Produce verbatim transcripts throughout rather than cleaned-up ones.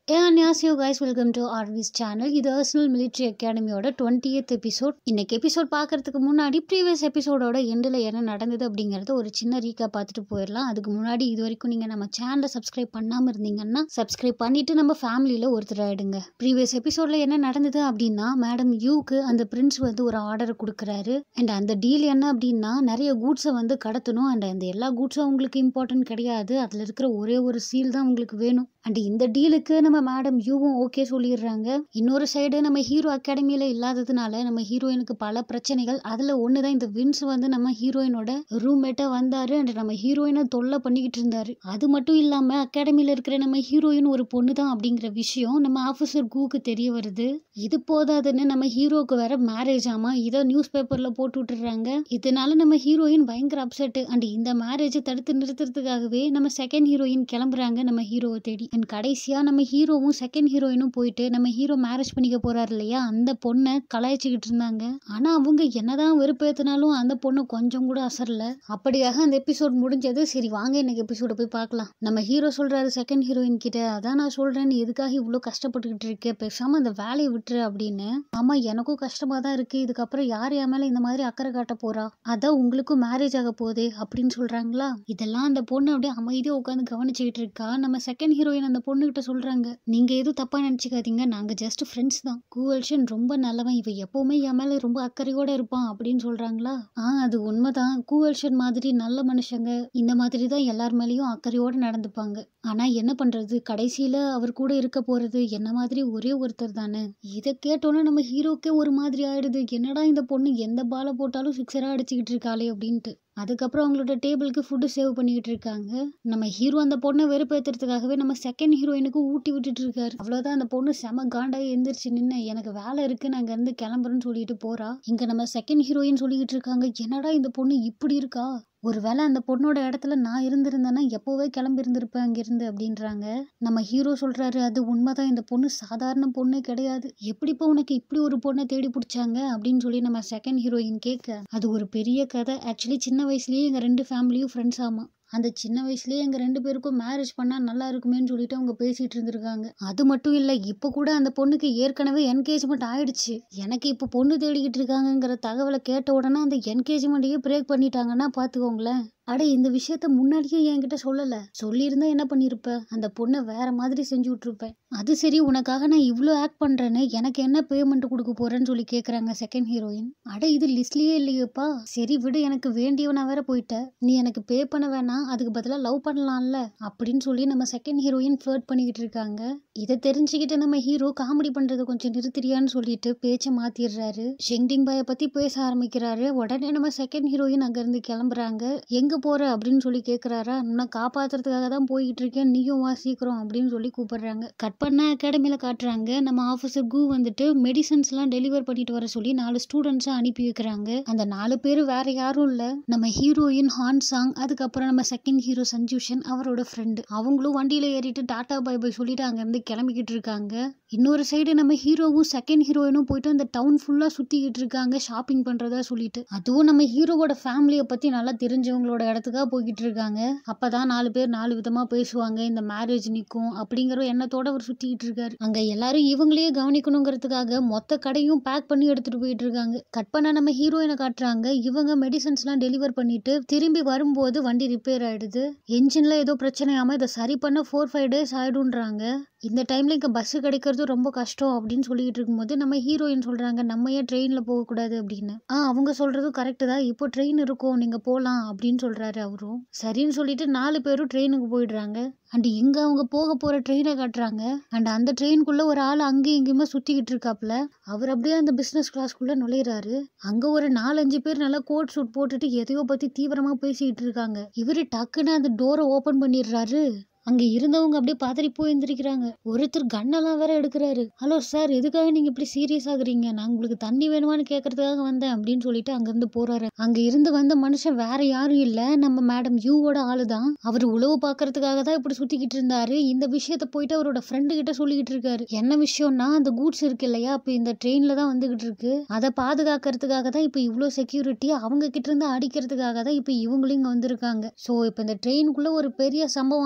Hey, annyeonghaseyo guys, welcome to R V's channel. இது Arsenal Military Academy-யோட twentieth episode. இன்னைக்கு episode பார்க்கறதுக்கு முன்னாடி ப்ரீவியஸ் எபிசோடோட எண்டில் என்ன நடந்தது அப்படிங்கறத ஒரு சின்ன ரீகேப் பார்த்துட்டு போயிடலாம். அதுக்கு முன்னாடி இது வரைக்கும் நீங்க நம்ம சேனலை சப்ஸ்கிரைப் பண்ணாம இருந்தீங்கன்னா சப்ஸ்கிரைப் பண்ணிட்டு நம்ம ஃபேமிலியில ஒருத்தர் ஆயிடுங்க. ப்ரீவியஸ் எபிசோட்ல என்ன நடந்தது அப்படின்னா, மேடம் யூக்கு அந்த பிரின்ஸ் வந்து ஒரு ஆர்டர் கொடுக்குறாரு. அண்ட் அந்த டீல் என்ன அப்படின்னா, நிறைய கூட்ஸை வந்து கடத்தணும். அண்ட் அந்த எல்லா கூட்ஸும் உங்களுக்கு இம்பார்ட்டன்ட் கிடையாது, அதுல இருக்கிற ஒரே ஒரு சீல் தான் உங்களுக்கு வேணும். அண்ட் இந்த டீலுக்கு நம்ம மேடம் யூவும் ஓகே சொல்லிடுறாங்க. இன்னொரு சைடு நம்ம ஹீரோ அகாடமியில இல்லாததுனால நம்ம ஹீரோயினுக்கு பல பிரச்சனைகள். அதுல ஒண்ணுதான் இந்த வின்ஸ் வந்து நம்ம ஹீரோயினோட ரூம்மேட்டா வந்தாரு அண்ட் நம்ம ஹீரோயினை தொல்லை பண்ணிக்கிட்டு இருந்தாரு. அது மட்டும் இல்லாம அகாடமியில இருக்கிற நம்ம ஹீரோயின் ஒரு பொண்ணு தான் அப்படிங்கிற விஷயம் நம்ம ஆபீசர் கூக்கு தெரிய வருது. இது போதாதுன்னு நம்ம ஹீரோக்கு வேற மேரேஜ் ஆமா, இதை நியூஸ் பேப்பர்ல போட்டு விட்டுறாங்க. இதனால நம்ம ஹீரோயின் பயங்கர அப்செட். அண்ட் இந்த மேரேஜ் தடுத்து நிறுத்துறதுக்காகவே நம்ம செகண்ட் ஹீரோயின் கிளம்புறாங்க நம்ம ஹீரோவை தேடி. அண்ட் கடைசியா நம்ம ஹீரோவும் செகண்ட் ஹீரோயினும் போயிட்டு நம்ம ஹீரோ மேரேஜ் பண்ணிக்க போறாரு இல்லையா, அந்த பொண்ணை கலாய்ச்சிக்கிட்டு இருந்தாங்க. ஆனா அவங்க என்னதான் வெறுப்பேத்தினாலும் அந்த பொண்ணு கொஞ்சம் கூட அசரல. அப்படியாக அந்த எபிசோட் முடிஞ்சது. சரி வாங்க இன்னைக்கு எபிசோட போய் பார்க்கலாம். நம்ம ஹீரோ சொல்றாரு செகண்ட் ஹீரோயின் கிட்ட, அதான் நான் சொல்றேன், எதுக்காக இவ்வளவு கஷ்டப்பட்டுக்கிட்டு இருக்க, பேசாம அந்த வேலையை விட்டுரு அப்படின்னு. ஆமா எனக்கும் கஷ்டமா தான் இருக்கு, இதுக்கப்புறம் யார் என் மேல இந்த மாதிரி அக்கறை காட்ட போறா, அதான் உங்களுக்கும் மேரேஜ் ஆக போதே அப்படின்னு சொல்றாங்களா. இதெல்லாம் அந்த பொண்ணு அப்படியே அமைதியா உட்காந்து கவனிச்சுக்கிட்டு இருக்கா. நம்ம செகண்ட் ஹீரோயின் அந்த பொண்ணு கிட்ட சொல்றாங்க, நீங்க எதுவும் தப்பா நினைச்சுக்காதீங்க, நாங்க ஜஸ்ட் ஃப்ரெண்ட்ஸ் தான். கூவல்ஷன் ரொம்ப நல்லவன், இவ எப்பவுமே என் மேல ரொம்ப அக்கறையோட இருப்பான் அப்படின்னு சொல்றாங்களா. ஆஹ் அது உண்மைதான், கூவல்ஷன் மாதிரி நல்ல மனுஷங்க இந்த மாதிரி தான் எல்லார் மேலயும் அக்கறையோட நடந்துப்பாங்க. ஆனா என்ன பண்றது, கடைசியில அவர் கூட இருக்க போறது என்ன மாதிரி ஒரே ஒருத்தர் தானே. இதை கேட்டோன்னா நம்ம ஹீரோக்கே ஒரு மாதிரி ஆயிடுது, என்னடா இந்த பொண்ணு எந்த பாலை போட்டாலும் சிக்ஸரா அடிச்சுக்கிட்டு இருக்காளே அப்படின்ட்டு. அதுக்கப்புறம் அவங்களோட டேபிளுக்கு ஃபுட்டு சேவ் பண்ணிக்கிட்டு இருக்காங்க. நம்ம ஹீரோ அந்த பொண்ணை வெறுப்பேற்றுறதுக்காகவே நம்ம செகண்ட் ஹீரோயினுக்கு ஊட்டி விட்டுட்டு இருக்காரு. அவ்வளவுதான், அந்த பொண்ணு செம காண்டாகி எந்திரிச்சு நின்று எனக்கு வேலை இருக்கு நாங்க இருந்து கிளம்புறேன்னு சொல்லிட்டு போறா. இங்க நம்ம செகண்ட் ஹீரோயின் சொல்லிக்கிட்டு இருக்காங்க, என்னடா இந்த பொண்ணு இப்படி இருக்கா, ஒருவேளை அந்த பொண்ணோட இடத்துல நான் இருந்திருந்தேன்னா எப்போவே கிளம்பி இருந்திருப்பேன் அங்கிருந்து அப்படின்றாங்க. நம்ம ஹீரோ சொல்றாரு, அது உண்மைதான், இந்த பொண்ணு சாதாரண பொண்ணே கிடையாது, எப்படிப்பா உனக்கு இப்படி ஒரு பொண்ணை தேடி பிடிச்சாங்க அப்படின்னு சொல்லி நம்ம செகண்ட் ஹீரோயின் கேட்க, அது ஒரு பெரிய கதை. ஆக்சுவலி சின்ன வயசுலயே எங்க ரெண்டு ஃபேமிலியும் ஃப்ரெண்ட்ஸ் ஆமா, அந்த சின்ன வயசுலயே எங்க ரெண்டு பேருக்கும் மேரேஜ் பண்ணா நல்லா இருக்குமேன்னு சொல்லிட்டு அவங்க பேசிட்டு இருந்திருக்காங்க. அது மட்டும் இல்ல, இப்ப கூட அந்த பொண்ணுக்கு ஏற்கனவே என்கேஜ்மெண்ட் ஆயிடுச்சு. எனக்கு இப்ப பொண்ணு தேடிக்கிட்டு இருக்காங்கிற தகவலை கேட்ட உடனே அந்த என்கேஜ்மெண்ட்டையே பிரேக் பண்ணிட்டாங்கன்னா பாத்துக்கோங்களேன். அட இந்த விஷயத்த முன்னாடியே என்கிட்ட சொல்லல, சொல்லியிருந்தா என்ன பண்ணிருப்ப, அந்த பொண்ணை வேற மாதிரி செஞ்சு விட்டுருப்பேன். அது சரி, உனக்காக நான் இவ்வளோ ஆக்ட் பண்றேன்னு எனக்கு என்ன பேமெண்ட் கொடுக்க போறேன்னு சொல்லி கேக்குறாங்க செகண்ட் ஹீரோயின். அட இது லிஸ்ட்லயே இல்லையப்பா, சரி விடு, எனக்கு வேண்டியவனா வேற போயிட்ட, நீ எனக்கு பே பண்ண வேணாம், அதுக்கு பதிலாக லவ் பண்ணலாம்ல அப்படின்னு சொல்லி நம்ம செகண்ட் ஹீரோயின் ஃப்ளர்ட் பண்ணிக்கிட்டு இருக்காங்க. இதை தெரிஞ்சுக்கிட்டு நம்ம ஹீரோ காமெடி பண்றதை கொஞ்சம் நிறுத்திரியான்னு சொல்லிட்டு பேச்சை மாத்திடுறாரு. ஷெங்டிங் பாயை பத்தி பேச ஆரம்பிக்கிறாரு. உடனே நம்ம செகண்ட் ஹீரோயின் அங்க இருந்து கிளம்புறாங்க. எங்க போற அப்படின்னு சொல்லி கேக்குறாரா, நான் காப்பாத்துறதுக்காக தான் போய்கிட்டு இருக்கேன், நீயும் வா சீக்கிரம் அப்படின்னு சொல்லி கூப்பிடுறாங்க. கட் பண்ண அகாடமியில காட்டுறாங்க. நம்ம ஆபீசர் கூ வந்துட்டு மெடிசன்ஸ் எல்லாம் டெலிவர் பண்ணிட்டு வர சொல்லி நாலு ஸ்டூடெண்ட்ஸை அனுப்பி வைக்கிறாங்க. அந்த நாலு பேரு வேற யாரும் இல்ல, நம்ம ஹீரோயின் ஹான் சாங், அதுக்கப்புறம் நம்ம செகண்ட் ஹீரோ சஞ்சூஷன் அவரோட ஃப்ரெண்டு. அவங்களும் வண்டியில ஏறிட்டு டாடா பை பை சொல்லிட்டு அங்க இருந்து கிளம்பிக்கிட்டு இருக்காங்க. இன்னொரு சைடு நம்ம ஹீரோவும் செகண்ட் ஹீரோயினும் போயிட்டு அந்த டவுன் ஃபுல்லா சுத்திக்கிட்டு இருக்காங்க ஷாப்பிங் பண்றதா சொல்லிட்டு. அதுவும் நம்ம ஹீரோவோட ஃபேமிலியை பத்தி நல்லா தெரிஞ்சவங்களோட இடத்துக்காக போய்கிட்டு இருக்காங்க. அப்பதான் நாலு பேர் நாலு விதமா பேசுவாங்க, இந்த மேரேஜ் நிக்கும் அப்படிங்கிற எண்ணத்தோட அவர் சுத்திக்கிட்டு இருக்காரு. அங்க எல்லாரும் இவங்களையே கவனிக்கணுங்கிறதுக்காக மொத்த கடையும் பேக் பண்ணி எடுத்துட்டு போயிட்டு இருக்காங்க. கட் பண்ண நம்ம ஹீரோயினை காட்டுறாங்க. இவங்க மெடிசன்ஸ் எல்லாம் டெலிவர் பண்ணிட்டு திரும்பி வரும்போது வண்டி ரிப்பேர் ஆயிடுது. என்ஜின்ல ஏதோ பிரச்சனையாம இதை சரி பண்ண ஃபோர் ஃபைவ் டேஸ் ஆயிடும்ன்றாங்க. இந்த டைம்ல இங்க பஸ் கிடைக்கிறது ரொம்ப கஷ்டம் அப்படின்னு சொல்லிட்டு இருக்கும்போது நம்ம ஹீரோயின் சொல்றாங்க, நம்ம ஏன் ட்ரெயின்ல போக கூடாது அப்படின்னு. ஆஹ் அவங்க சொல்றதும் கரெக்ட் தான், இப்போ ட்ரெயின் இருக்கும் நீங்க போலாம் அப்படின்னு சொல்றாரு அவரும். சரின்னு சொல்லிட்டு நாலு பேரும் ட்ரெயினுக்கு போயிடுறாங்க. அண்ட் இங்க அவங்க போக போற ட்ரெயினை காட்டுறாங்க. அண்ட் அந்த ட்ரெயின்குள்ள ஒரு ஆள் அங்கேயும் இங்கேயுமா சுத்திக்கிட்டு இருக்காப்ல. அவர் அப்படியே அந்த பிசினஸ் கிளாஸ்க்குள்ள நுழையிறாரு. அங்க ஒரு நாலஞ்சு பேர் நல்லா கோட் சூட் போட்டுட்டு எதையோ பத்தி தீவிரமா பேசிக்கிட்டு இருக்காங்க. இவரு டக்குன்னு அந்த டோரை ஓபன் பண்ணிடுறாரு. அங்க இருந்தவங்க அப்படியே பதறி போய் எந்திரிக்கிறாங்க. ஒருத்தர் கண்ணெல்லாம் வேற எடுக்கிறாரு. ஹலோ சார், எதுக்காக நீங்க இப்படி சீரியஸ் ஆகுறீங்க, நான் உங்களுக்கு தண்ணி வேணுமான்னு கேட்கறதுக்காக வந்தேன் அப்படின்னு சொல்லிட்டு அங்க இருந்து போறாரு. அங்க இருந்து வந்த மனுஷன் வேற யாரும் இல்ல, நம்ம மேடம் யூவோட ஆளுதான். அவர் உளவு பாக்குறதுக்காக தான் இப்படி சுத்திக்கிட்டு இருந்தாரு. இந்த விஷயத்த போயிட்டு அவரோட ஃப்ரெண்டு கிட்ட சொல்லிக்கிட்டு இருக்காரு. என்ன விஷயம்னா, அந்த கூட்ஸ் இருக்கு இல்லையா, இப்ப இந்த ட்ரெயின்ல தான் வந்துகிட்டு இருக்கு, அதை பாதுகாக்கிறதுக்காக தான் இப்ப இவ்வளவு செக்யூரிட்டி, அவங்க கிட்ட இருந்து அடிக்கிறதுக்காக தான் இப்ப இவங்களும் இங்க வந்திருக்காங்க. சோ இப்ப இந்த ட்ரெயினுக்குள்ள ஒரு பெரிய சம்பவம் ஆக போகுது.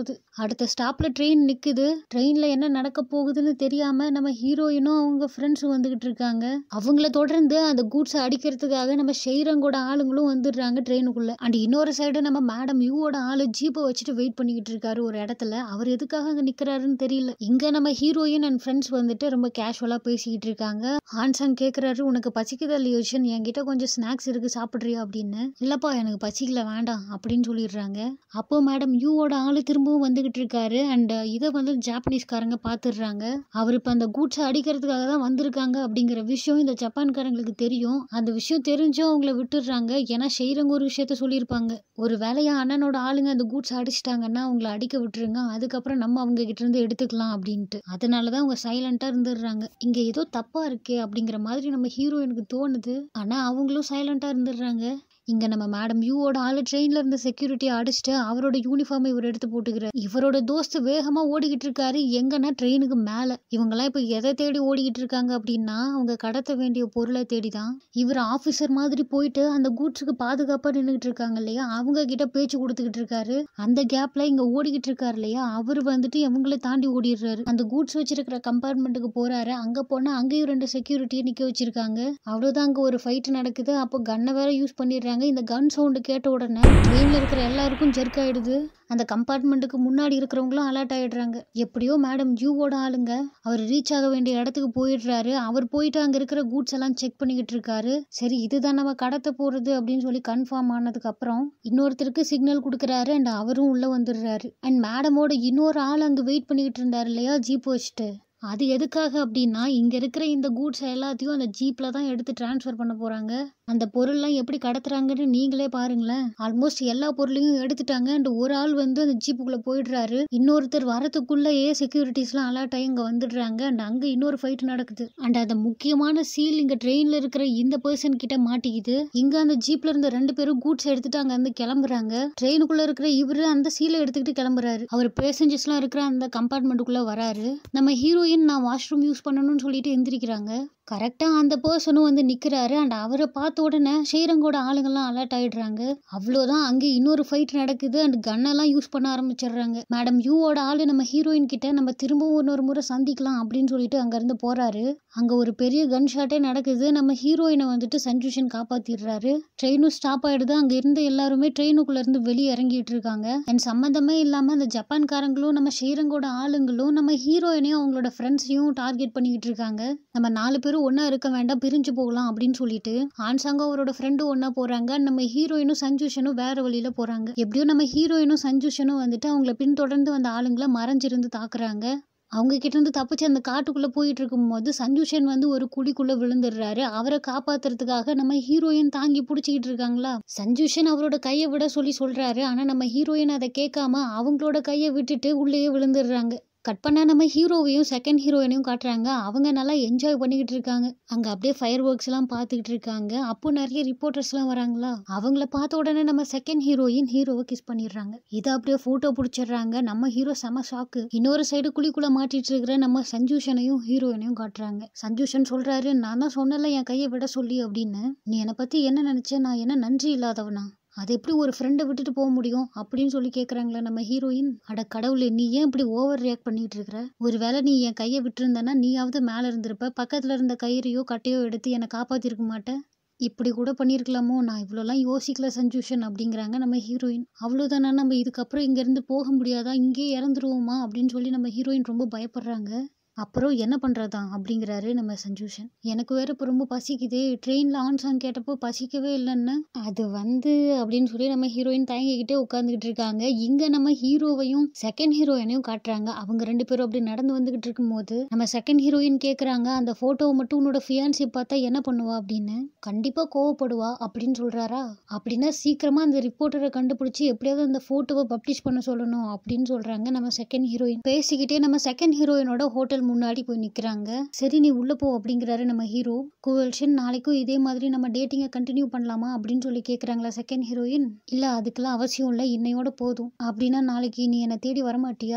போகுது. அடுத்த ஸ்டாப்ல ட்ரெயின் நிக்குது. ட்ரெயின்ல என்ன நடக்க போகுதுன்னு தெரியாம நம்ம ஹீரோயினும் அவங்க ஃப்ரெண்ட்ஸும் வந்துகிட்டு இருக்காங்க. அவங்கள தொடர்ந்து அந்த கூட்ஸை அடிக்கிறதுக்காக நம்ம ஷெய்ரங்கோட ஆளுங்களும் வந்துடுறாங்க ட்ரெயினுக்குள்ள. அண்ட் இன்னொரு சைடு நம்ம மேடம் யூவோட ஆளு ஜீப்பை வச்சுட்டு வெயிட் பண்ணிக்கிட்டு இருக்காரு ஒரு இடத்துல. அவர் எதுக்காக அங்க நிக்கிறாருன்னு தெரியல. இங்க நம்ம ஹீரோயின் அண்ட் ஃப்ரெண்ட்ஸ் வந்துட்டு ரொம்ப கேஷுவலா பேசிக்கிட்டு இருக்காங்க. ஹான்சாங் கேக்குறாரு, உனக்கு பசிக்குதா லியோஷன், என்கிட்ட கொஞ்சம் ஸ்நாக்ஸ் இருக்கு சாப்பிடுறியா அப்படின்னு. இல்லப்பா எனக்கு பசிக்கல வேண்டாம் அப்படின்னு சொல்லிடுறாங்க. அப்போ மேடம் யூவோட ஆளு திரும்பவும் வந்துகிட்டு இருக்காரு. அண்ட் இதை வந்து ஜாப்பனீஸ்காரங்க பாத்துடுறாங்க. அவர் இப்ப அந்த கூட்ஸை அடிக்கிறதுக்காக தான் வந்திருக்காங்க அப்படிங்கிற விஷயம் இந்த ஜப்பான்காரங்களுக்கு தெரியும். அந்த விஷயம் தெரிஞ்சும் அவங்கள விட்டுடுறாங்க. ஏன்னா ஷெய்ரங்க ஒரு விஷயத்த சொல்லியிருப்பாங்க, ஒரு வேலையா அண்ணனோட ஆளுங்க அந்த கூட்ஸ் அடிச்சிட்டாங்கன்னா அவங்கள அடிக்க விட்டுருங்க, அதுக்கப்புறம் நம்ம அவங்க கிட்ட இருந்து எடுத்துக்கலாம் அப்படின்ட்டு. அதனாலதான் அவங்க சைலண்டா இருந்துடுறாங்க. இங்க ஏதோ தப்பா இருக்கே அப்படிங்கிற மாதிரி நம்ம ஹீரோயினுக்கு தோணுது. ஆனா அவங்களும் சைலண்டா இருந்துடுறாங்க. இங்க நம்ம மேடம் யூவோட ஆளு ட்ரெயின்ல இருந்த செக்யூரிட்டியை அடிச்சுட்டு அவரோட யூனிஃபார்ம் இவர் எடுத்து போட்டுக்கிறார். இவரோட தோஸ்து வேகமா ஓடிக்கிட்டு இருக்காரு. எங்கன்னா ட்ரெயினுக்கு மேல. இவங்கெல்லாம் இப்ப எதை தேடி ஓடிக்கிட்டு இருக்காங்க அப்படின்னா அவங்க கடத்த வேண்டிய பொருளை தேடிதான். இவர் ஆபீசர் மாதிரி போயிட்டு அந்த கூட்ஸுக்கு பாதுகாப்பா நின்றுகிட்டு இருக்காங்க இல்லையா, அவங்க கிட்ட பேச்சு கொடுத்துக்கிட்டு இருக்காரு. அந்த கேப்ல இங்க ஓடிக்கிட்டு இருக்காரு இல்லையா, அவரு வந்துட்டு இவங்களை தாண்டி ஓடிடுறாரு. அந்த கூட்ஸ் வச்சிருக்கிற கம்பார்ட்மெண்ட்டுக்கு போறாரு. அங்க போனா அங்கேயும் ரெண்டு செக்யூரிட்டியை நிக்க வச்சிருக்காங்க. அவ்வளவுதான், அங்க ஒரு ஃபைட் நடக்குது. அப்போ கன்னை வேற யூஸ் பண்ணிடுறாங்க. இந்த கன் சவுண்ட் கேட்ட உடனே ட்ரெயின்ல இருக்கிற எல்லாருக்கும் ஜெர்க் ஆயிடுது. அந்த கம்பார்ட்மெண்ட்டுக்கு முன்னாடி இருக்கிறவங்களும் அலர்ட் ஆயிடுறாங்க. எப்படியோ மேடம் யூவோட ஆளுங்க அவர் ரீச் ஆக வேண்டிய இடத்துக்கு போயிடுறாரு. அவர் போயிட்டு அங்க இருக்கிற கூட்ஸ் எல்லாம் செக் பண்ணிக்கிட்டு இருக்காரு. சரி இதுதான் நம்ம கடத்த போறது அப்படின்னு சொல்லி கன்ஃபார்ம் ஆனதுக்கு அப்புறம் இன்னொருத்தருக்கு சிக்னல் கொடுக்கறாரு. அண்ட் அவரும் உள்ள வந்துடுறாரு. அண்ட் மேடமோட இன்னொரு ஆள் அங்க வெயிட் பண்ணிக்கிட்டு இருந்தாரு இல்லையா ஜீப் வச்சுட்டு, அது எதுக்காக அப்படின்னா இங்க இருக்கிற இந்த கூட்ஸ் எல்லாத்தையும் அந்த ஜீப்ல தான் எடுத்து டிரான்ஸ்ஃபர் பண்ண போறாங்க. அந்த பொருள்லாம் எப்படி கடத்துறாங்கன்னு நீங்களே பாருங்களேன். ஆல்மோஸ்ட் எல்லா பொருளையும் எடுத்துட்டாங்க. அண்ட் ஒரு ஆள் வந்து அந்த ஜீப்புக்குள்ள போயிடுறாரு. இன்னொருத்தர் வரத்துக்குள்ளேயே செக்யூரிட்டிஸ் எல்லாம் அலர்ட் ஆகி இங்க வந்துடுறாங்க. அண்ட் அங்க இன்னொரு ஃபைட் நடக்குது. அண்ட் அந்த முக்கியமான சீல் இங்க ட்ரெயின்ல இருக்கிற இந்த பர்சன் கிட்ட மாட்டிக்குது. இங்க அந்த ஜீப்ல இருந்த ரெண்டு பேரும் கூட்ஸ் எடுத்துட்டு அங்க இருந்து கிளம்புறாங்க. ட்ரெயினுக்குள்ள இருக்கிற இவரு அந்த சீலை எடுத்துக்கிட்டு கிளம்புறாரு. அவர் பேசஞ்சர்ஸ் எல்லாம் இருக்கிற அந்த கம்பார்ட்மெண்ட்டுக்குள்ள வராரு. நம்ம ஹீரோயின் நான் வாஷ்ரூம் யூஸ் பண்ணணும்னு சொல்லிட்டு எந்திரிக்கிறாங்க. கரெக்டா அந்த பர்சனும் வந்து நிக்கிறாரு. அண்ட் அவரை பார்த்த உடனே ஷெய்ரங்கோட ஆளுங்கெல்லாம் அலர்ட் ஆயிடுறாங்க. அவ்வளவுதான், அங்க இன்னொரு ஃபைட் நடக்குது. அண்ட் கன்னெல்லாம் யூஸ் பண்ண ஆரம்பிச்சிடுறாங்க. மேடம் யூவோட ஆளு நம்ம ஹீரோயின் கிட்ட நம்ம திரும்பவும் இன்னொரு முறை சந்திக்கலாம் அப்படின்னு சொல்லிட்டு அங்க இருந்து போறாரு. அங்க ஒரு பெரிய கன் ஷாட்டே நடக்குது. நம்ம ஹீரோயினை வந்துட்டு சஞ்சூஷன் காப்பாத்திடுறாரு. ட்ரெயினும் ஸ்டாப் ஆயிடுது. அங்க இருந்து எல்லாருமே ட்ரெயினுக்குள்ள இருந்து வெளியே இறங்கிட்டு இருக்காங்க. அண்ட் சம்பந்தமே இல்லாம அந்த ஜப்பான்காரங்களும் நம்ம ஷெய்ரங்கோட ஆளுங்களும் நம்ம ஹீரோயினையும் அவங்களோட ஃப்ரெண்ட்ஸையும் டார்கெட் பண்ணிக்கிட்டு இருக்காங்க. நம்ம நாலு பேரும் ஒன்னா இருக்க வேண்டாம், பிரிஞ்சு போகலாம் அப்படின்னு சொல்லிட்டு ஹான்சாங்கும் அவரோட ஃப்ரெண்டும் ஒன்னா போறாங்க. நம்ம ஹீரோயினும் சஞ்சூஷனும் வேற வழியில போறாங்க. எப்படியும் நம்ம ஹீரோயினும் சஞ்சூஷனும் வந்துட்டு அவங்கள பின்தொடர்ந்து வந்த ஆளுங்களை மறைஞ்சிருந்து தாக்குறாங்க. அவங்க கிட்ட இருந்து தப்பிச்சு அந்த காட்டுக்குள்ள போயிட்டு இருக்கும் போது சஞ்சூஷன் வந்து ஒரு குழிக்குள்ள விழுந்துடுறாரு. அவரை காப்பாத்துறதுக்காக நம்ம ஹீரோயின் தாங்கி பிடிச்சிக்கிட்டு இருக்காங்களா. சஞ்சூஷன் அவரோட கையை விட சொல்லி சொல்றாரு. ஆனா நம்ம ஹீரோயின் அதை கேட்காம அவங்களோட கையை விட்டுட்டு உள்ளேயே விழுந்துடுறாங்க. கட் பண்ண நம்ம ஹீரோவையும் செகண்ட் ஹீரோயினையும் காட்டுறாங்க. அவங்க நல்லா என்ஜாய் பண்ணிக்கிட்டு இருக்காங்க. அங்க அப்படியே ஃபயர் ஒர்க்ஸ் எல்லாம் பார்த்துக்கிட்டு இருக்காங்க. அப்போ நிறைய ரிப்போர்ட்டர்ஸ் எல்லாம் வராங்களா. அவங்கள பார்த்த உடனே நம்ம செகண்ட் ஹீரோயின் ஹீரோவை கிஸ் பண்ணிடுறாங்க. இதை அப்படியே போட்டோ பிடிச்சிடுறாங்க. நம்ம ஹீரோ செம ஷாக்கு. இன்னொரு சைடு குழிக்குள்ள மாட்டிட்டு இருக்கிற நம்ம சஞ்சூஷனையும் ஹீரோயினையும் காட்டுறாங்க. சஞ்சூஷன் சொல்றாரு, நான் தான் சொன்னல என் கையை விட சொல்லி அப்படின்னு. நீ என்னை பத்தி என்ன நினைச்ச, நான் என்ன நன்றி இல்லாதவனா, அது எப்படி ஒரு ஃப்ரெண்டை விட்டுட்டு போக முடியும் அப்படின்னு சொல்லி கேட்குறாங்களா நம்ம ஹீரோயின். அட கடவுளே, நீ ஏன் இப்படி ஓவர் ரியாக்ட் பண்ணிட்டு இருக்கிற, ஒரு வேளை நீ என் கையை விட்டுருந்தனா நீயாவது மேலே இருந்திருப்ப, பக்கத்தில் இருந்த கயிறையோ கட்டையோ எடுத்து என்னை காப்பாற்றிருக்க மாட்டேன், இப்படி கூட பண்ணியிருக்கலாமோ, நான் இவ்வளோலாம் யோசிக்கல சஞ்சூஷன் அப்படிங்கிறாங்க நம்ம ஹீரோயின். அவ்வளோதானா, நம்ம இதுக்கப்புறம் இங்கேருந்து போக முடியாதா, இங்கேயே இறந்துருவோமா அப்படின்னு சொல்லி நம்ம ஹீரோயின் ரொம்ப பயப்படுறாங்க. அப்புறம் என்ன பண்ணுறதா அப்படிங்கிறாரு நம்ம சஞ்சூஷன். எனக்கு வேற இப்போ ரொம்ப பசிக்குதே, ட்ரெயினில் ஆன் சாங் கேட்டப்போ பசிக்கவே இல்லைன்னு அது வந்து அப்படின்னு சொல்லி நம்ம ஹீரோயின் தயங்கிக்கிட்டே உட்காந்துக்கிட்டு இருக்காங்க. இங்கே நம்ம ஹீரோவையும் செகண்ட் ஹீரோயினையும் காட்டுறாங்க. அவங்க ரெண்டு பேரும் அப்படி நடந்து வந்துகிட்டு இருக்கும் போது நம்ம செகண்ட் ஹீரோயின் கேட்குறாங்க, அந்த ஃபோட்டோவை மட்டும் உன்னோட ஃபியான்சி பார்த்தா என்ன பண்ணுவா அப்படின்னு. கண்டிப்பாக கோவப்படுவா அப்படின்னு சொல்கிறாரா. அப்படின்னா சீக்கிரமாக அந்த ரிப்போர்ட்டரை கண்டுபிடிச்சி எப்படியாவது அந்த ஃபோட்டோவை பப்ளிஷ் பண்ண சொல்லணும் அப்படின்னு சொல்கிறாங்க நம்ம செகண்ட் ஹீரோயின். பேசிக்கிட்டே நம்ம செகண்ட் ஹீரோயினோட ஹோட்டல் முன்னாடி போய் நிக்கிறாங்க. சரி நீ உள்ள போ அப்படிங்கிறாரு நம்ம ஹீரோ. குவல்ஷன், நாளைக்கும் இதே மாதிரி நம்ம டேட்டிங்கை கண்டினியூ பண்ணலாமா அப்படின்னு சொல்லி கேட்குறாங்களா செகண்ட் ஹீரோயின். இல்லை அதுக்கெல்லாம் அவசியம் இல்லை, இன்னையோட போதும். அப்படின்னா நாளைக்கு நீ என்னை தேடி வரமாட்டியா,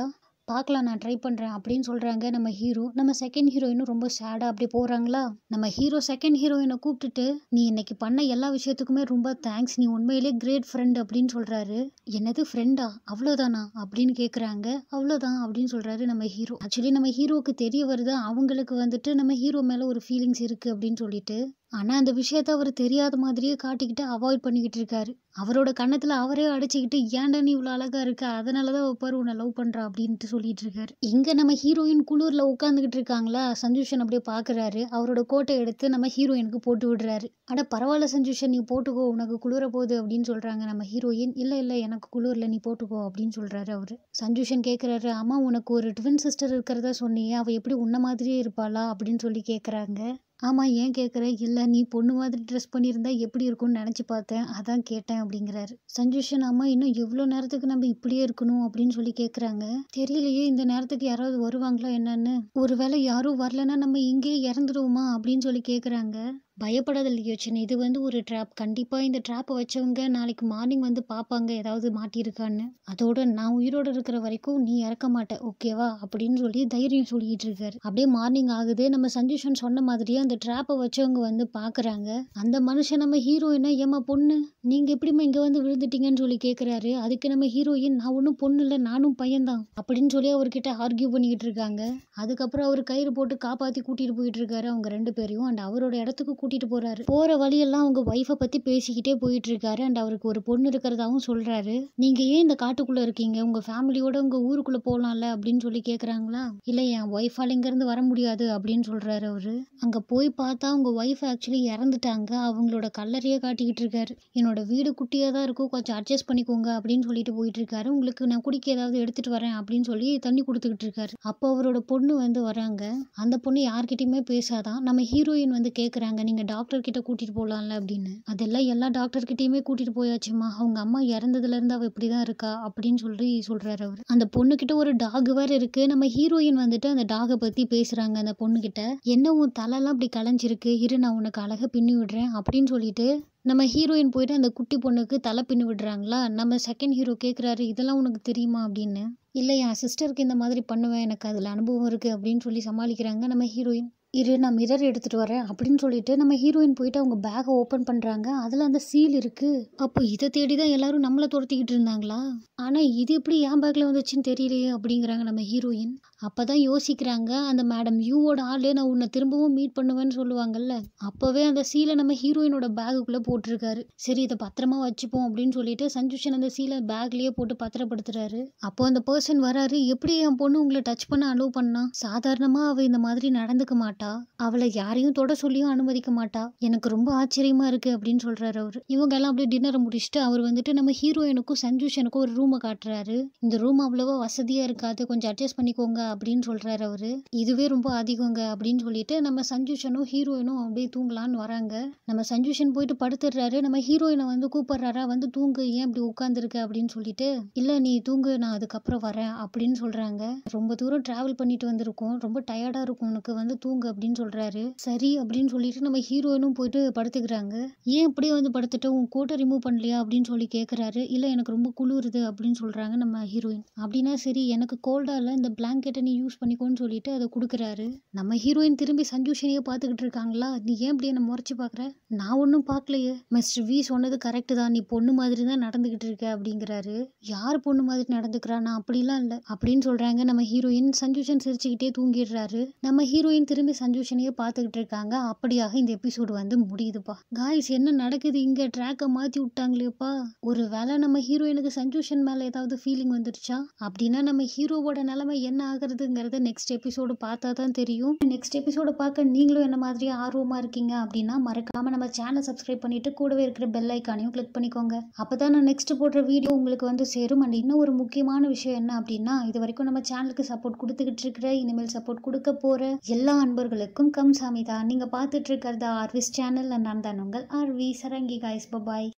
பார்க்கலாம் நான் ட்ரை பண்ணுறேன் அப்படின்னு சொல்கிறாங்க நம்ம ஹீரோ. நம்ம செகண்ட் ஹீரோயினும் ரொம்ப சேடாக அப்படியே போகிறாங்களா. நம்ம ஹீரோ செகண்ட் ஹீரோயினை கூப்பிட்டுட்டு நீ இன்னைக்கு பண்ண எல்லா விஷயத்துக்குமே ரொம்ப தேங்க்ஸ், நீ உண்மையிலே கிரேட் ஃப்ரெண்ட் அப்படின்னு சொல்கிறாரு. என்னது ஃப்ரெண்டா, அவ்வளோதானா அப்படின்னு கேட்குறாங்க. அவ்வளோதான் அப்படின்னு சொல்கிறாரு நம்ம ஹீரோ. ஆக்சுவலி நம்ம ஹீரோவுக்கு தெரிய வருது அவங்களுக்கு வந்துட்டு நம்ம ஹீரோ மேலே ஒரு ஃபீலிங்ஸ் இருக்குது அப்படின்னு சொல்லிட்டு. ஆனால் அந்த விஷயத்த அவர் தெரியாத மாதிரியே காட்டிக்கிட்டு அவாய்ட் பண்ணிக்கிட்டு இருக்காரு. அவரோட கன்னத்தில் அவரே அடிச்சுக்கிட்டு ஏன்டா நீ இவ்வளோ அழகாக இருக்க, அதனால தான் வைப்பார் உன்னை லவ் பண்ணுறா அப்படின்ட்டு சொல்லிட்டு இருக்காரு. இங்கே நம்ம ஹீரோயின் குளூரில் உட்காந்துக்கிட்டு இருக்காங்களா. சஞ்சூஷன் அப்படியே பார்க்குறாரு. அவரோட கோட்டை எடுத்து நம்ம ஹீரோயினுக்கு போட்டு விடுறாரு. அட பரவாயில்ல சஞ்சூஷன், நீ போட்டுக்கோ, உனக்கு குளிர போகுது அப்படின்னு சொல்கிறாங்க நம்ம ஹீரோயின். இல்லை இல்லை எனக்கு குளிரில், நீ போட்டுக்கோ அப்படின்னு சொல்கிறாரு அவர். சஞ்சூஷன் கேட்குறாரு, அம்மா உனக்கு ஒரு ட்வின் சிஸ்டர் இருக்கிறதா சொன்னியே, அவள் எப்படி உன்ன மாதிரியே இருப்பாளா அப்படின்னு சொல்லி கேட்குறாங்க. ஆமாம் ஏன் கேட்குற, இல்லை நீ பொண்ணு மாதிரி ட்ரெஸ் பண்ணியிருந்தா எப்படி இருக்கும்னு நினச்சி பார்த்தேன், அதான் கேட்டேன் அப்படிங்கிறாரு. சஞ்சூஷன் அம்மா இன்னும் எவ்வளோ நேரத்துக்கு நம்ம இப்படியே இருக்கணும் அப்படின்னு சொல்லி கேட்குறாங்க. தெரியலையே இந்த நேரத்துக்கு யாராவது வருவாங்களா என்னன்னு, ஒருவேளை யாரும் வரலன்னா நம்ம இங்கேயே இறந்துடுவோமா அப்படின்னு சொல்லி கேட்குறாங்க. பயப்படாத லியோச்சன், இது வந்து ஒரு ட்ராப். கண்டிப்பாக இந்த ட்ராப்பை வச்சவங்க நாளைக்கு மார்னிங் வந்து பார்ப்பாங்க ஏதாவது மாட்டியிருக்கான்னு. அதோட நான் உயிரோடு இருக்கிற வரைக்கும் நீ இறக்க மாட்டேன் ஓகேவா அப்படின்னு சொல்லி தைரியம் சொல்லிட்டு இருக்காரு. அப்படியே மார்னிங் ஆகுது. நம்ம சஞ்சூஷன் சொன்ன மாதிரியே அந்த ட்ராப்பை வச்சவங்க வந்து பார்க்குறாங்க. அந்த மனுஷன் நம்ம ஹீரோயினை ஏமா பொண்ணு நீங்கள் எப்படிமா இங்கே வந்து விழுந்துட்டீங்கன்னு சொல்லி கேட்குறாரு. அதுக்கு நம்ம ஹீரோயின் நான் ஒன்றும் பொண்ணு இல்லை நானும் பையன்தான் அப்படின்னு சொல்லி அவர்கிட்ட ஆர்கியூ பண்ணிக்கிட்டு இருக்காங்க. அதுக்கப்புறம் அவர் கயிறு போட்டு காப்பாற்றி கூட்டிகிட்டு போயிட்டு இருக்காரு அவங்க ரெண்டு பேரையும். அண்ட் அவரோட இடத்துக்கு கூட்டிட்டு போறாரு. போற வழியெல்லாம் அவங்க ஒய்ஃபை பத்தி பேசிக்கிட்டே போயிட்டு இருக்காரு. அண்ட் அவருக்கு ஒரு பொண்ணு இருக்கிறதாவும் சொல்றாரு. நீங்க ஏன் இந்த காட்டுக்குள்ள இருக்கீங்க, உங்க ஃபேமிலியோட உங்க ஊருக்குள்ள போலாம்ல அப்படின்னு சொல்லி கேக்குறாங்களா. இல்ல என் ஒய்ஃபால இங்க இருந்து வர முடியாது அப்படின்னு சொல்றாரு அவரு. அங்க போய் பார்த்தா உங்க ஒய்ஃப் ஆக்சுவலி இறந்துட்டாங்க. அவங்களோட கல்லறையே காட்டிக்கிட்டு இருக்காரு. என்னோட வீடு குட்டியா தான் இருக்கும், கொஞ்சம் அட்ஜஸ்ட் பண்ணிக்கோங்க அப்படின்னு சொல்லிட்டு போயிட்டு இருக்காரு. உங்களுக்கு நான் குடிக்க ஏதாவது எடுத்துட்டு வரேன் அப்படின்னு சொல்லி தண்ணி கொடுத்துக்கிட்டு இருக்காரு. அப்போ அவரோட பொண்ணு வந்து வராங்க. அந்த பொண்ணு யார்கிட்டயுமே பேசாதான். நம்ம ஹீரோயின் வந்து கேக்குறாங்க, நீங்க டாக்டர் கிட்ட கூட்டிட்டு போலாம்ல அப்படின்னு. அதெல்லாம் எல்லா டாக்டர் கிட்டயுமே கூட்டிட்டு போயாச்சுமா, அவங்க அம்மா இறந்ததுல இருந்து அவ இப்படிதான் இருக்கா அப்படின்னு சொல்லி சொல்றாரு அவரு. அந்த பொண்ணு கிட்ட ஒரு டாக் வேற இருக்கு. நம்ம ஹீரோயின் வந்துட்டு அந்த டாகை பத்தி பேசுறாங்க அந்த பொண்ணு கிட்ட. என்ன உன் தலைலாம் அப்படி கலைஞ்சிருக்கு, இரு நான் உனக்கு அழகா பின்னி விடுறேன் அப்படின்னு சொல்லிட்டு நம்ம ஹீரோயின் போயிட்டு அந்த குட்டி பொண்ணுக்கு தலை பின்னி விடுறாங்களா. நம்ம செகண்ட் ஹீரோ கேட்குறாரு, இதெல்லாம் உனக்கு தெரியுமா அப்படின்னு. இல்லை என் சிஸ்டருக்கு இந்த மாதிரி பண்ணுவேன், எனக்கு அதில் அனுபவம் இருக்குது அப்படின்னு சொல்லி சமாளிக்கிறாங்க நம்ம ஹீரோயின். இரு நான் மிரர் எடுத்துகிட்டு வரேன் அப்படின்னு சொல்லிட்டு நம்ம ஹீரோயின் போயிட்டு அவங்க பேக்கை ஓப்பன் பண்ணுறாங்க. அதில் அந்த சீல் இருக்குது. அப்போ இதை தேடி தான் எல்லாரும் நம்மளை துரத்திக்கிட்டு இருந்தாங்களா, ஆனால் இது எப்படி என் பேக்கில் வந்துச்சுன்னு தெரியலையே அப்படிங்கிறாங்க நம்ம ஹீரோயின். அப்போ தான் யோசிக்கிறாங்க, அந்த மேடம் யூவோட ஆளு நான் உன்னை திரும்பவும் மீட் பண்ணுவேன்னு சொல்லுவாங்கல்ல, அப்போவே அந்த சீலை நம்ம ஹீரோயினோட பேக்குள்ளே போட்டிருக்காரு. சரி இதை பத்திரமா வச்சுப்போம் அப்படின்னு சொல்லிட்டு சஞ்சூஷன் அந்த சீலை பேக்லேயே போட்டு பத்திரப்படுத்துறாரு. அப்போ அந்த பர்சன் வராரு. எப்படி என் பொண்ணு உங்களை டச் பண்ண அலோவ் பண்ணா, சாதாரணமாக அவள் இந்த மாதிரி நடந்துக்க மாட்டா, அவளை யாரையும் தொட சொல்லியும் அனுமதிக்க மாட்டா, எனக்கு ரொம்ப ஆச்சரியமா இருக்கு அப்படின்னு சொல்றாரு அவரு. இவங்க எல்லாம் அப்படியே டின்னரை முடிச்சுட்டு அவர் வந்துட்டு நம்ம ஹீரோயினுக்கும் சஞ்சூஷனுக்கும் ஒரு ரூமை காட்டுறாரு. இந்த ரூம் அவ்வளவா வசதியா இருக்காது, கொஞ்சம் அட்ஜஸ்ட் பண்ணிக்கோங்க அப்படின்னு சொல்றாரு அவரு. இதுவே ரொம்ப அதிகங்க அப்படின்னு சொல்லிட்டு நம்ம சஞ்சூஷனும் ஹீரோயினும் அப்படியே தூங்கலான்னு வராங்க. நம்ம சஞ்சூஷன் போயிட்டு படுத்துடுறாரு. நம்ம ஹீரோயினை வந்து கூப்பிடுறாரா, வந்து தூங்கு, ஏன் இப்படி உட்காந்துருக்க அப்படின்னு சொல்லிட்டு. இல்ல நீ தூங்கு, நான் அதுக்கப்புறம் வரேன் அப்படின்னு சொல்றாங்க. ரொம்ப தூரம் டிராவல் பண்ணிட்டு வந்திருக்கோம், ரொம்ப டயர்டா இருக்கும் உனக்கு, வந்து தூங்கு அப்படின்னு சொல்றாரு. சரி அப்படின்னு சொல்லிட்டு நம்ம ஹீரோயினும் போயிட்டு படுத்துக்கிறாங்க. ஏன் இப்படியே வந்து படுத்துட்டு உன் கோட்டை ரிமூவ் பண்ணலையா அப்படின்னு சொல்லி கேட்குறாரு. இல்ல எனக்கு ரொம்ப குளிருது அப்படின்னு சொல்றாங்க நம்ம ஹீரோயின். அப்படின்னா சரி எனக்கு கோல்டா இல்லை, இந்த பிளாங்கெட்டை நீ யூஸ் பண்ணிக்கோன்னு சொல்லிட்டு அதை கொடுக்குறாரு. நம்ம ஹீரோயின் திரும்பி சஞ்சூஷனையே பார்த்துக்கிட்டு இருக்காங்களா. நீ ஏன் இப்படி என்ன முறைச்சு பார்க்குற, நான் ஒன்றும் பார்க்கலையே, மிஸ்டர் வி சொன்னது கரெக்டு தான், நீ பொண்ணு மாதிரி தான் நடந்துகிட்டு இருக்க அப்படிங்கிறாரு. யார் பொண்ணு மாதிரி நடந்துக்கிறா, நான் அப்படிலாம் இல்லை அப்படின்னு சொல்றாங்க நம்ம ஹீரோயின். சஞ்சூஷன் சிரிச்சுக்கிட்டே தூங்கிடுறாரு. நம்ம ஹீரோயின் திரும்பி சஞ்சூஷனையே பார்த்துக்கிட்டு இருக்காங்க. அப்படியாக இந்த எபிசோடு வந்து முடியுதுப்பா. காய்ஸ் என்ன நடக்குது இங்க, ட்ராக்கை மாற்றி விட்டாங்களேப்பா. ஒரு வேளை நம்ம ஹீரோயினுக்கு சஞ்சூஷன் மேலே ஏதாவது ஃபீலிங் வந்துருச்சா, அப்படின்னா நம்ம ஹீரோவோட நிலைமை என்ன ஆகுறதுங்கிறத நெக்ஸ்ட் எபிசோடு பார்த்தா தான் தெரியும். நெக்ஸ்ட் எபிசோட பார்க்க நீங்களும் என்ன மாதிரி ஆர்வமா இருக்கீங்க அப்படின்னா மறக்காம நம்ம சேனல் சப்ஸ்கிரைப் பண்ணிட்டு கூடவே இருக்கிற பெல் ஐக்கானையும் கிளிக் பண்ணிக்கோங்க. அப்பதான் நான் நெக்ஸ்ட் போடுற வீடியோ உங்களுக்கு வந்து சேரும். அண்ட் இன்னும் ஒரு முக்கியமான விஷயம் என்ன அப்படின்னா, இது வரைக்கும் நம்ம சேனலுக்கு சப்போர்ட் கொடுத்துக்கிட்டு இருக்கிற, இனிமேல் சப்போர்ட் கொடுக்க போற எல்லா அன்பர்களுக்கும் கம் சாமிதா. நீங்க பார்த்துட்டு இருக்கிறது ஆர்விஸ் சேனல். நான் தான் உங்கள் ஆர்வி சரங்கி. Guys bye bye.